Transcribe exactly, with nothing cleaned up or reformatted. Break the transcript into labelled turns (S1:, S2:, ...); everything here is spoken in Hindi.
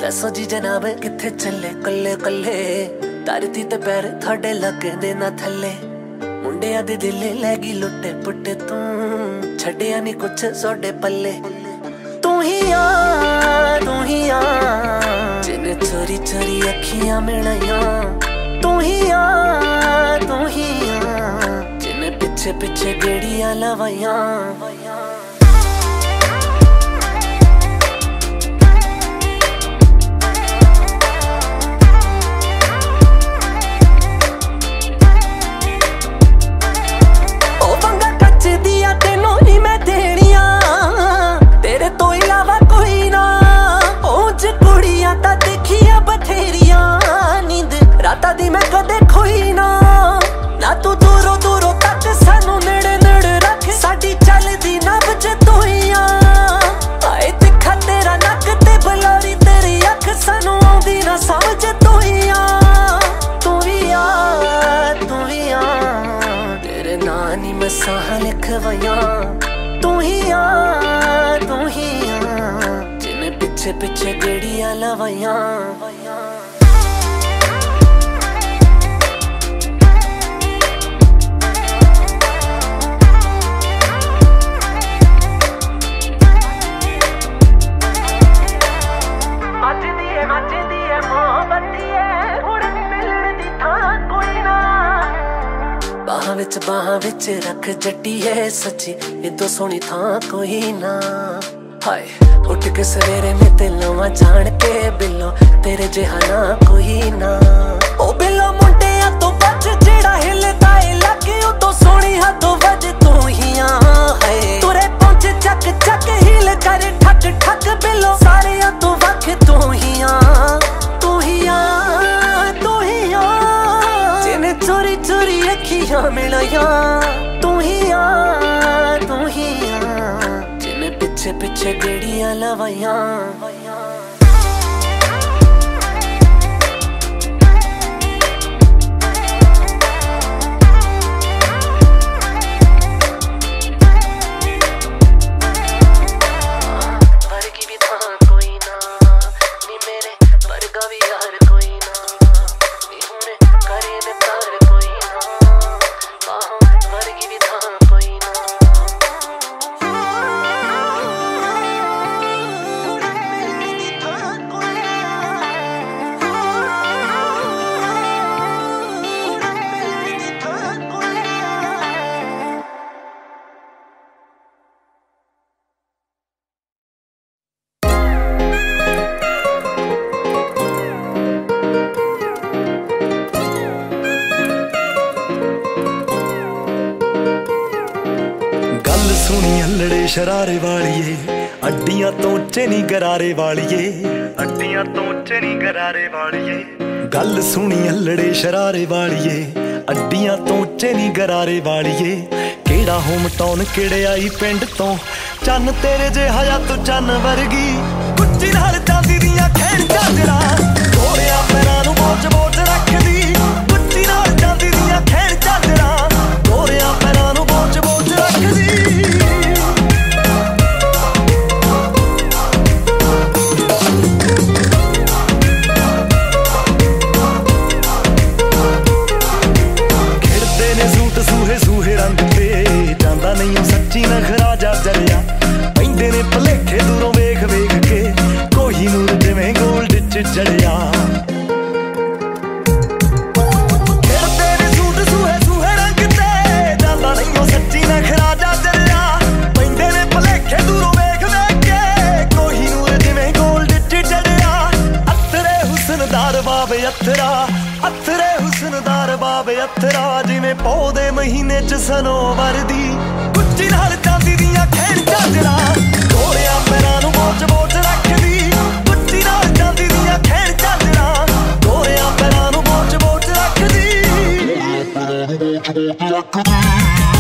S1: दसो जी जनाब किथे चले कल्ले कल्ले धरती ते पैर थोड़े लगदे ना थले मुंडिया दे दिल लैगी लुटे पुटे तू छड़िया नी कुछ सोडे पल्ले तू ही आ तू ही आ जिन्हें चोरी चोरी अखियां मिलाइया तू ही आ तू ही आ जिन्हें पिछे पिछे गेड़ियां लवाइया राता दी मैं कदे खोई ना ना तू दूरों दूरों तक सानू नेड़े नेड़े रख साडी चलदी नब्ज तू ही आ आए तिखा तेरा नक ते बलारी तेरी अख सानू आउंदी ना समझ तू ही आ तू ही आ तू ही आ तेरे नां नी मैं साह लिखवाया तू ही आ तू ही आ जिन्हें पिछे पिछे गेड़ियां लवाइया बाहां विच बाहां विच रख जट्टी है सच्ची इदों सोहनी थां कोई ना हाय उठ के सवेरे में ते लवां जान के बिल्लो तेरे जिहा ना कोई ना ओ बिल्लो मुंडिया तो बच जेड़ा हिलदा ए लगे उदों सोहनी हदों वज तू ही आ हाय तुरे पहुंच चक चक हिल कर ठक ठक बिल्लो सारे तो वख तू ही आ तू ही आ तू ही आ जिन्हें चोरी चोरी अखियां मिलाइया तू ही आ तू ही आ जिन्हें पिछे पिछे गेड़ियां लवाइया वर्गी भी था कोई ना नी मेरे वर्गा भी यार कोई ना नी हुणे करे ने तार कोई ना वर्गी भी था कोई ना
S2: सुनी अल्लड़े शरारे वालिए अड्डियां तो उच्चे नी गरारे वालिए अड्डियां तो उच्चे नी गरारे वालिए गल सुनी अल्लड़े शरारे वालिए अड्डियां तो उच्चे नी गरारे वालिए केड़ा होम टाउन केड़े आई पिंड तो चन्न तेरे जे हया तू चन्न वर्गी कुच्ची नाल चांदी दियां खेड़ चादरा गोरिया पैरां नूं बोच बोच रखदी कुच्ची नाल चांदी दियां खेड़ चादरा गोरिया पैरां नूं बोच बोच रखदी सूहे सूहे रंग पे जांदा नहीं सच्ची नखरा जा जलिया पैंदे ने भलेखे दूरों वेख वेख के कोही नूर जिवें गोल्ड च जड़िया खेड़दे ने सूट सूहे सूहे रंग ते जांदा नहीं सच्ची नखरा जा जलिया पैंदे ने भलेखे दूरों वेख वेख के कोही नूर जिवें गोल्ड च जड़िया अथरे हुस्नदार बाबे अथरा अथरे हुस्नदार बाबे अथरा जिवें पौधे महीने च सनोवर दी कुच्ची नाल चांदी दियां खेड़ चादरा गोरिया पैरां नूं बोच बोच रखदी कुच्ची नाल चांदी दियां खेड़ चादरा गोरिया पैरां नूं बोच बोच रखदी